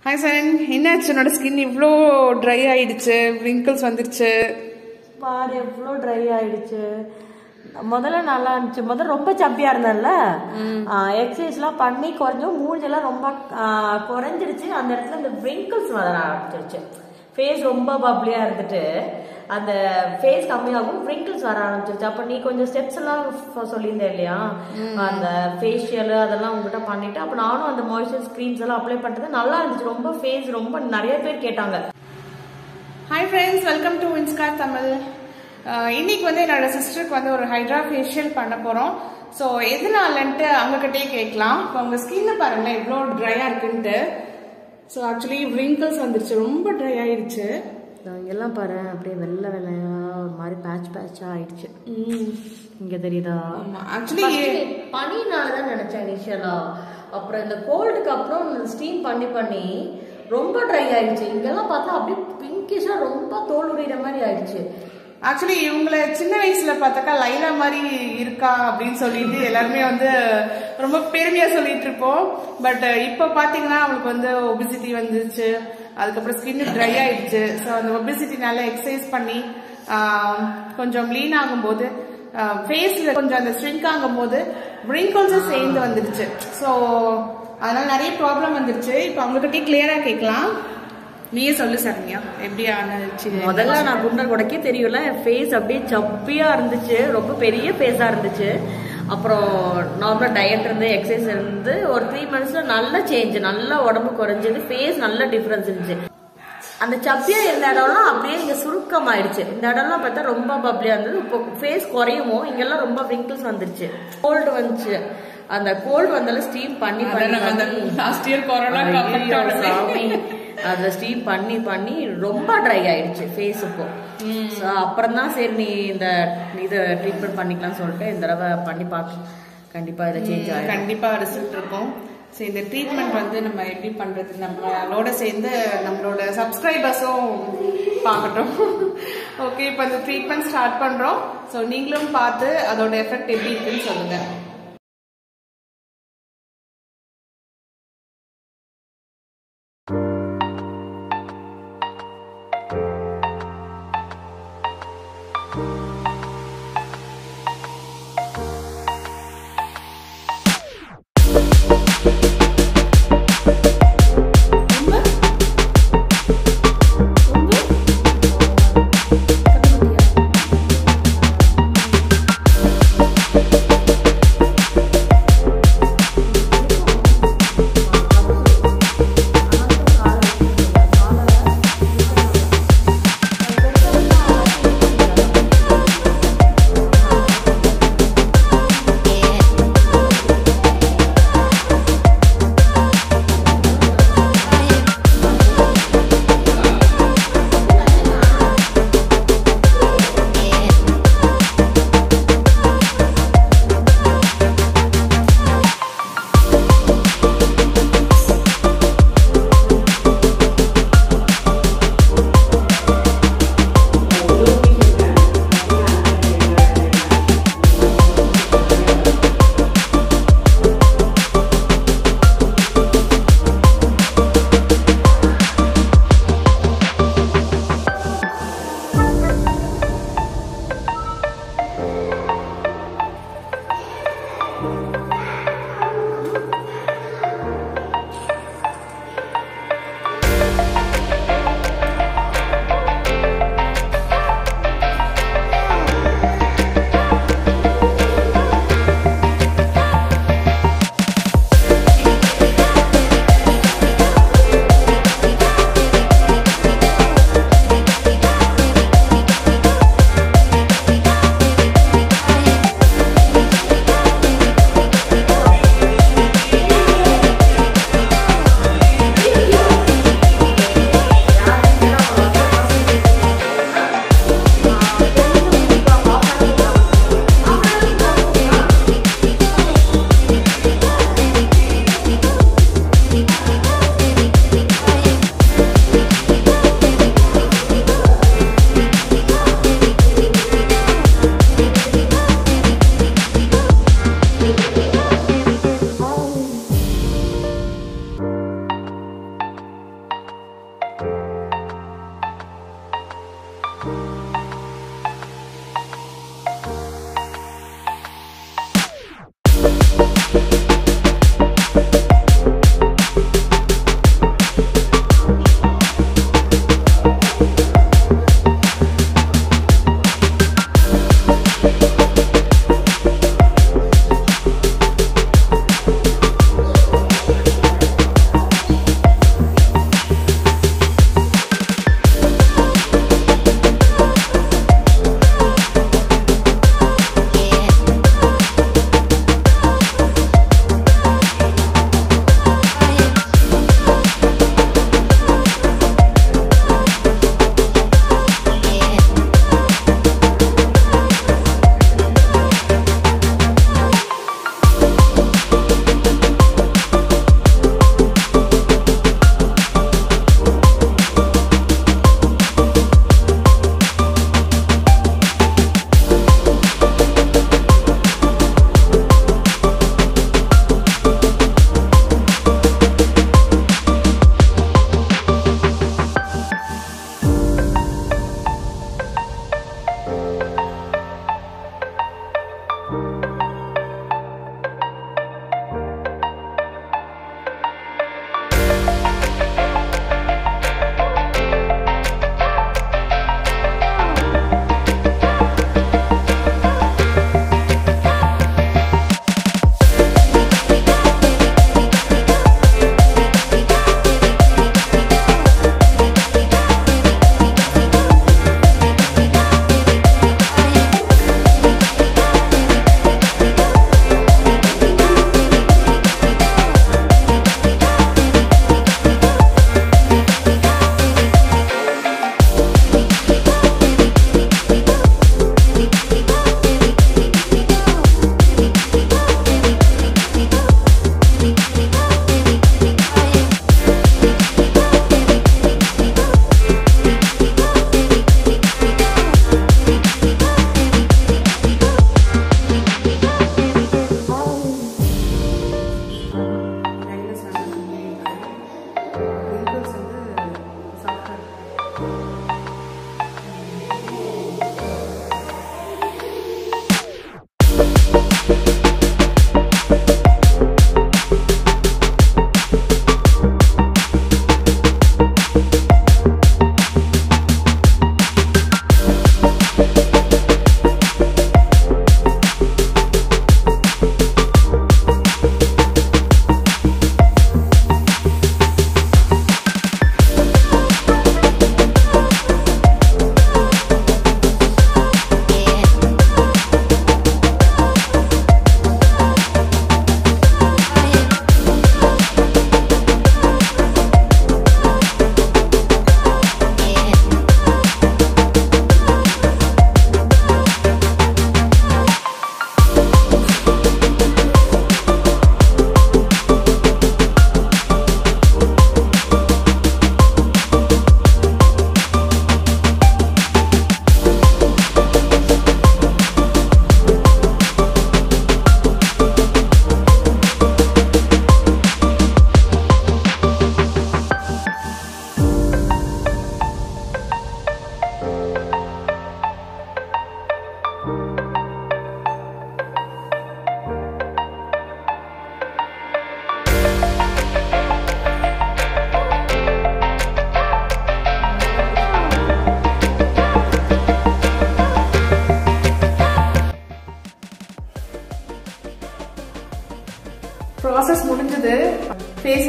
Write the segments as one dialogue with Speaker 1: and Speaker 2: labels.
Speaker 1: Hi Saran, என்னாச்சு உன்னோட skin இவ்ளோ ட்ரை ஆயிடுச்சு, wrinkles வந்துருச்சு.
Speaker 2: பாரு எவ்ளோ ட்ரை ஆயிடுச்சு. முதல்ல நல்லா இருந்துச்சு. முதல்ல ரொம்ப சப்பியா இருந்தேன்ல. எக்ஸசைஸ்லாம் பண்ணி கொஞ்சம் மூஞ்செல்லாம் ரொம்ப குறைஞ்சிருச்சு. அந்த இடத்துல இந்த wrinkles வர ஆரம்பிச்சிருச்சு. ஃபேஸ் ரொம்ப பப்ளியா இருந்துட்டு அந்த ஃபேஸ் கம்மியாகும், wrinkles வர ஆரம்பிச்சிருச்சு. அப்ப நீ கொஞ்சம் ஸ்டெப்ஸ் எல்லாம் சொல்லியிருந்தே இல்லையா, அந்த ஃபேஷியல் அதெல்லாம் உங்ககிட்ட பண்ணிட்டு அப்ப நானும் அந்த மாய்ஸ்சரைசர் கிரீம்ஸ் எல்லாம் அப்ளை பண்றது நல்லா இருந்துச்சு. ரொம்ப ஃபேஸ் ரொம்ப நிறைய பேர் கேட்டாங்க.
Speaker 1: ஹாய் ஃப்ரெண்ட்ஸ், வெல்கம் டு இன்ஸ்கார் தமிழ். இன்னைக்கு வந்து என்னோட சிஸ்டருக்கு வந்து ஒரு ஹைட்ரா ஃபேஷியல் பண்ண போறோம். ஸோ எதனாலன்ட்டு அவங்ககிட்டயே கேட்கலாம். இப்போ அவங்க ஸ்கின்னை பாருங்களேன் எவ்வளோ ட்ரையா இருக்குன்ட்டு. ஸோ ஆக்சுவலி wrinkles வந்துருச்சு, ரொம்ப ட்ரை ஆயிடுச்சு.
Speaker 2: எல்லாம் பாரு அப்படியே வெள்ளை வெள்ளையா ஒரு மாதிரி பேட்சா ஆயிடுச்சு. இங்க தெரியுதா?
Speaker 1: ஆக்சுவலி
Speaker 2: பனினாலதான் நினைச்சேன் இனிஷியலா. அப்புறம் இந்த கோல்டுக்கு அப்புறம் ஸ்டீம் பண்ணி ரொம்ப ட்ரை ஆயிடுச்சு. இங்கெல்லாம் பார்த்தா அப்படியே பிங்கிஷா ரொம்ப தோல் உடையிற மாதிரி ஆயிடுச்சு.
Speaker 1: ஆக்சுவலி இவங்களை சின்ன வயசுல பார்த்தாக்கா லைலா மாதிரி இருக்கா அப்படின்னு சொல்லிட்டு எல்லாருமே வந்து ரொம்ப பெருமையா சொல்லிட்டு இருப்போம். பட் இப்ப பாத்தீங்கன்னா அவங்களுக்கு வந்து ஒபிசிட்டி வந்துருச்சு, அதுக்கப்புறம் ஸ்கின் ட்ரை ஆயிடுச்சு. ஸோ அந்த ஒபிசிட்டினால எக்ஸசைஸ் பண்ணி கொஞ்சம் லீன் ஆகும்போது ஃபேஸ்ல கொஞ்சம் அந்த ஸ்ட்ரிங்க் ஆகும் போது wrinkles சேர்ந்து வந்துருச்சு. ஸோ அதனால நிறைய ப்ராப்ளம் வந்துருச்சு. இப்போ அவங்ககிட்டயே கிளியரா கேட்கலாம். நீயே சொல்லு சரண்யா, எப்படி ஆனிச்சு?
Speaker 2: முதல்ல நான் குண்டர் உடைக்கே தெரியல, ஃபேஸ் அப்படியே சப்பியா இருந்துச்சு, ரொம்ப பெரிய ஃபேஸா இருந்துச்சு. அப்புறம் நார்மலா டயட் இருந்து எக்ஸசைஸ் இருந்து ஒரு 3 monthsல நல்ல சேஞ்ச், நல்ல உடம்பு குறைஞ்சது, ஃபேஸ் நல்ல டிஃபரன்ஸ் இருந்துச்சு. அந்த சப்பியா இருந்த இடம்லாம் அப்படியே இங்க சுருக்கம் ஆயிடுச்சு. இந்த இடம்லாம் பார்த்தா ரொம்ப பப்ளியா இருந்தது. இப்போ ஃபேஸ் குறையுமோ இங்கெல்லாம் ரொம்ப wrinkles வந்துருச்சு. கோல்டு வந்துச்சு. அந்த கோல்டு வந்தாலும் ஸ்டீம் பண்ணி
Speaker 1: லாஸ்ட் இயர் கொரோனா
Speaker 2: அதுல ஸ்டீம் பண்ணி ரொம்ப ட்ரை ஆயிடுச்சு ஃபேஸ். இப்போ அப்புறம் தான் சரி நீ இந்த இதை ட்ரீட்மெண்ட் பண்ணிக்கலாம் சொல்லிட்டு இந்த தடவை பண்ணி பார்க்க. கண்டிப்பா இதை சேஞ்ச் ஆகும்,
Speaker 1: கண்டிப்பா ரிசல்ட் இருக்கும். ஸோ இந்த ட்ரீட்மெண்ட் வந்து நம்ம எப்படி பண்றது, நம்மளோட சேர்ந்து நம்மளோட சப்ஸ்கிரைபர்ஸும் பார்க்கட்டும். ஓகே, இப்போ இந்த ட்ரீட்மெண்ட் ஸ்டார்ட் பண்றோம். ஸோ நீங்களும் பார்த்து அதோட எஃபெக்ட் எப்படி இருக்குன்னு சொல்லுங்க.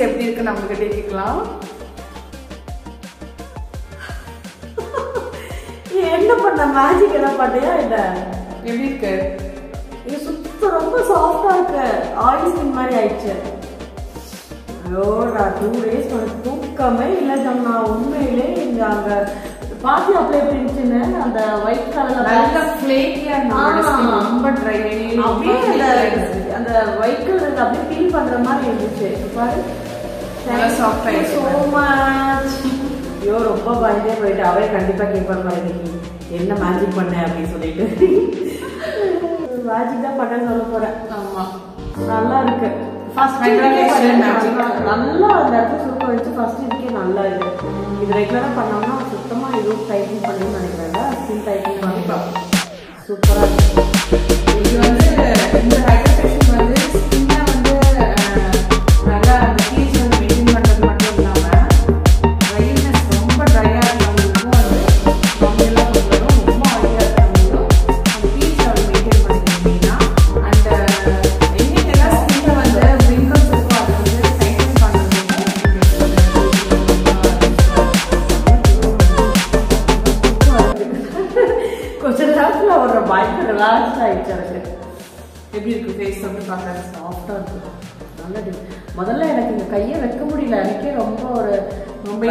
Speaker 1: எப்படி இருக்கு நமக்கு கேட்கலாம்.
Speaker 2: என்ன பண்ண மேஜிக் என்ன பண்ணியா இல்ல
Speaker 1: எப்படி இருக்கு?
Speaker 2: இது சுத்த ரொம்ப சாஃப்டா இருக்கு. ஆயில் ஸ்கின் மாதிரி ஆயிடுச்சு. ஐயோ நான் 2 days தூக்கமே இல்லை ஜம்னா. உண்மையிலே இங்க அங்க பாத்தி அப்ளை பண்ணிச்சுன்னு அந்த ஒயிட் கலர்ல
Speaker 1: நல்ல ஃப்ளேக்கியா ரொம்ப ட்ரை
Speaker 2: அப்படியே அந்த ஒயிட் கலர் அப்படியே ஃபீல் பண்ற மாதிரி இருந்துச்சு. பாரு
Speaker 1: சாஃப்ட் ஆயிடுச்சு.
Speaker 2: So much. ஐயோ ரொம்ப பயந்தே போயிட்டு அவரே கண்டிப்பா கேட்பார் மாதிரி என்ன மேஜிக் பண்ண அப்படின்னு சொல்லிட்டு. மேஜிக் தான் பண்ண சொல்ல போறேன்.
Speaker 1: ஆமா
Speaker 2: நல்லா இருக்கு. ஃபர்ஸ்ட் நல்லா அந்த இடத்துல சூப்பர் வச்சு ஃபர்ஸ்ட் இதுக்கே நல்லா இருக்கு. இது ரெகுலரா பண்ணோம்னா சுத்தமா இதுவும் டைட்டிங் பண்ணணும்னு நினைக்கிறேன். ஸ்கின் டைட்டிங் பண்ணிக்கலாம். சூப்பரா இருக்கு.
Speaker 1: இது வந்து இந்த ஹைட்ரேஷன் வந்து ஸ்கின்னை வந்து நல்லா அந்த பீச் வந்து மெயின்டைன் பண்றது மட்டும் இல்லாம ட்ரைனஸ் ரொம்ப ட்ரையா இருக்கிறவங்களுக்கும் வந்து கம்மியெல்லாம் வரும். ரொம்ப ஆயிலியா இருக்கிறவங்களுக்கும் அந்த பீச் வந்து மெயின்டைன் பண்ணிக்கணும். அப்படின்னா அந்த எங்கெங்கெல்லாம் ஸ்கின்ல வந்து ரிங்கிள்ஸ் இருக்கோ அதை வந்து டைட்டன் பண்ணுறதுக்கும்
Speaker 2: கொஞ்ச நேரத்துல ஒரு பயங்கர ரிலாக்ஸ் ஆயிடுச்சு எனக்கு.
Speaker 1: எப்படி இருக்கு ஃபேஸ் வந்து பார்க்க?
Speaker 2: சாஃப்டா இருக்கு. நல்லது. முதல்ல எனக்கு இந்த கையை வைக்க முடியல. எனக்கே ரொம்ப ஒரு
Speaker 1: ரொம்ப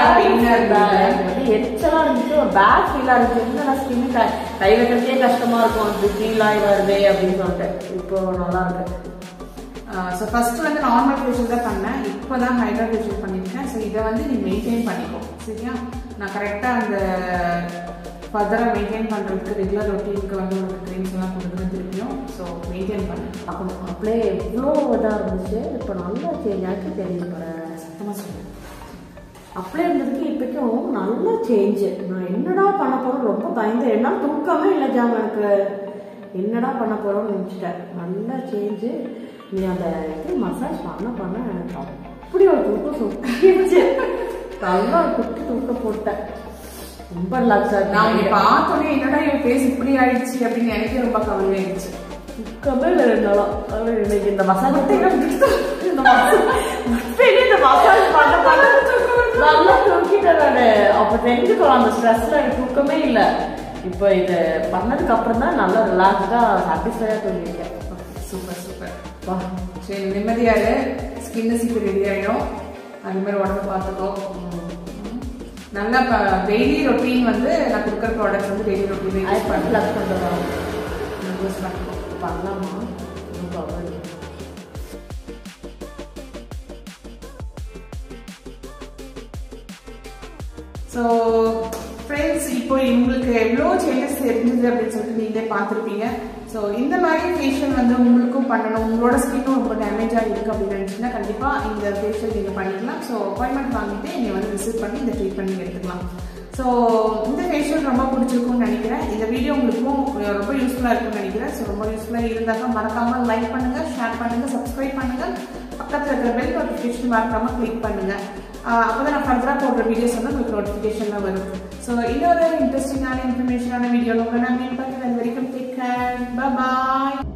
Speaker 2: எரிச்சலா இருந்துச்சு. ஒரு பேட் ஃபீலா இருந்துச்சு. என்னடா ஸ்கின் கை வைக்கிறதே கஷ்டமா இருக்கும். அது ஃபீல் ஆகி வருதே அப்படின்னு சொல்லிட்டு இப்போ நல்லா இருக்கு.
Speaker 1: ஸோ ஃபர்ஸ்ட் வந்து நார்மல் ஃபேஷியல் தான் பண்ணேன். இப்போ தான் ஹைட்ரா ஃபேஷியல் பண்ணியிருக்கேன். ஸோ இதை வந்து நீ மெயின்டைன் பண்ணிக்கோ சரியா. நான் கரெக்டாக அந்த ஃபர்தராக மெயின்டைன் பண்ணுறதுக்கு ரெகுலர் ரொட்டீனுக்கு வந்து ஒரு க்ரீம்ஸ் எல்லாம் கொடுக்குறேன் திருப்பியும். ஸோ மெயின்டைன் பண்ணி
Speaker 2: பார்க்கணும். அப்படியே எவ்வளோ இதாக இருந்துச்சு. இப்போ நல்லா சேஞ்ச் ஆகிட்டு தெரிஞ்சு போகிறேன்.
Speaker 1: சத்தமாக சொல்லுவேன்.
Speaker 2: அப்படியே இருந்ததுக்கு இப்போக்கும் நல்ல சேஞ்சு. நான் என்னடா பண்ண போகிறோம் ரொம்ப பயந்து என்னால் தூக்கமே இல்லை ஜாம். எனக்கு என்னடா பண்ண போகிறோம்னு நினச்சிட்டேன். நல்ல சேஞ்சு. நீ அந்த இது மசாஜ் பண்ண எனக்கு அப்படி ஒரு தூக்கம் சுற்றிடுச்சு. நல்லா குட்டி தூக்கம் போட்டேன். ரொம்ப ரிலாக்ஸா இருக்கு.
Speaker 1: நான் பார்த்தோன்னே என்னடா இவன் ஃபேஸ் இப்படி ஆயிடுச்சு அப்படின்னு எனக்கே ரொம்ப கவலையாயிடுச்சு.
Speaker 2: தூக்கமே இல்லை இருந்தாலும் இன்னைக்கு இந்த மசாஜ் இந்த மசாஜ் பண்ண நல்லா தூக்கிட்டேன் நான். அப்போ தெரிஞ்சுக்கலாம் அந்த ஸ்ட்ரெஸ்ல எனக்கு தூக்கமே இல்லை. இப்போ இது பண்ணதுக்கு அப்புறம் தான் நல்லா ரிலாக்ஸ்டா சாட்டிஸ்ஃபைடா தூங்கிருக்கேன்.
Speaker 1: Super super. வா சரி நிம்மதியாரு. ஸ்கின்னு சீக்கிரம் ரெடி ஆகிடும். அது மாதிரி உடம்பு பார்த்துக்கோ. நல்லா டெய்லி ரொட்டீன் வந்து நான் கொடுக்குற ப்ராடக்ட்ஸ் வந்து டெய்லி ரொட்டீன் யூஸ் பண்ணுறேன். யூஸ் பண்ணிக்கோ.
Speaker 2: பண்ணலாமா?
Speaker 1: ஸோ ஃப்ரெண்ட்ஸ் இப்போ உங்களுக்கு எவ்வளோ சேஞ்சஸ் தெரிஞ்சது அப்படின்னு சொல்லிட்டு நீங்களே பார்த்துருப்பீங்க. ஸோ இந்த மாதிரி ஃபேஷியல் வந்து உங்களுக்கும் பண்ணணும். உங்களோட ஸ்கின்னும் ரொம்ப டேமேஜாக இருக்குது அப்படின்னு நினச்சிங்கன்னா கண்டிப்பாக இந்த ஃபேஷியல் நீங்கள் பண்ணிக்கலாம். ஸோ அப்பாயின்மெண்ட் வாங்கிட்டு நீங்கள் வந்து விசிட் பண்ணி இந்த ட்ரீட்மெண்ட் எடுத்துக்கலாம். ஸோ இந்த ஃபேஷியல் ரொம்ப பிடிச்சிருக்கும்னு நினைக்கிறேன். இந்த வீடியோ உங்களுக்கும் ரொம்ப யூஸ்ஃபுல்லாக இருக்கும்னு நினைக்கிறேன். ஸோ ரொம்ப யூஸ்ஃபுல்லாக இருந்தாக்கா மறக்காமல் லைக் பண்ணுங்கள், ஷேர் பண்ணுங்கள், சப்ஸ்கிரைப் பண்ணுங்கள். பக்கத்தில் இருக்கிற பெல் நோட்டிஃபிகேஷன் மறக்காமல் கிளிக் பண்ணுங்கள். அப்போ தான் நான் ஃபர்தராக போடுற வீடியோஸ் வந்து உங்களுக்கு நோட்டிஃபிகேஷனில் வரும். ஸோ இன்னொரு இன்ட்ரெஸ்டிங்கான இன்ஃபர்மேஷனான வீடியோவில் உங்களை நான் மீட் பண்ணுறது வரைக்கும் டேக் கேர். பாய்.